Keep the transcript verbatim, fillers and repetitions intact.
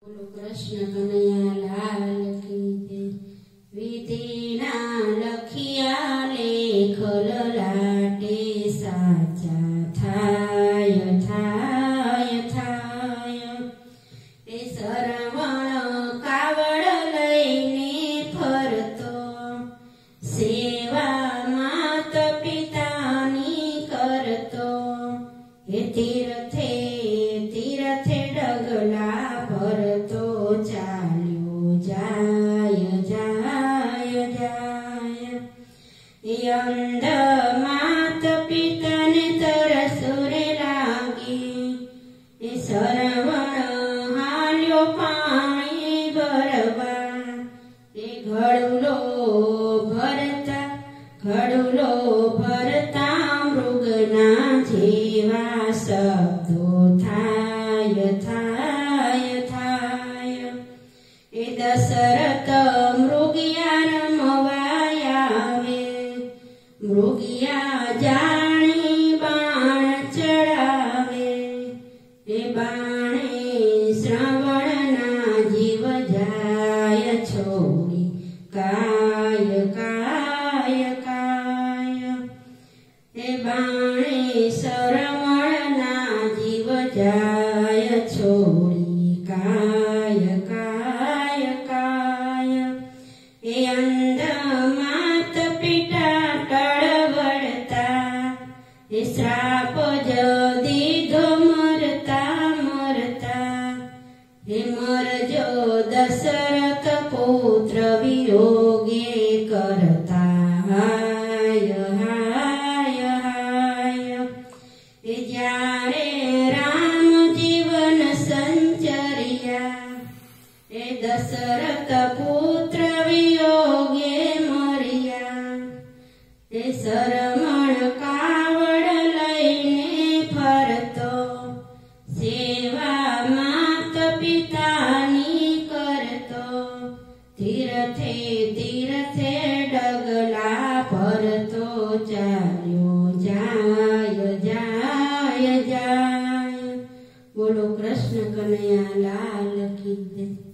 कृष्ण कन्हैया लाल की जय। विधि ना लखिया लेख ललाटे साचा थाय थाय थाय। ते सरवण कावड़ लईने फरतो सेवा मात पितानी करतो। हे तीर्थे तीर्थे डगला भरतो चाल्यो जाय जाय जाय। हे अंध मात पिताने तरसुरे लागी हे सरवण हाल्यो पाणी भरवा। हे घडुलो भरता घडुलो भरता मृगना जेवा शब्दो थाय थाय थाय। हे दशरथ मृगिया रमवायावे मृगिया जाणी बाण चढ़ावे। हे बाणे श्रवणना जीव जाय छोड़ी काय काय काय। हे बाणे श्रवणना जीव जाय छोड़ी काय काय काय। हे अंध मात पिता टळवळता हे श्राप जो दीधो मरता मरता। हे मरजो दशरथ पुत्र वियोगे करता हाय हाय हाय। हे ज्यारे राम जीवन संचरिया हे दशरथ पुत्र वियोगे मरिया। हे सरमण कावड़ लईने फरतो सेवा मात पितानी करतो। तीर्थे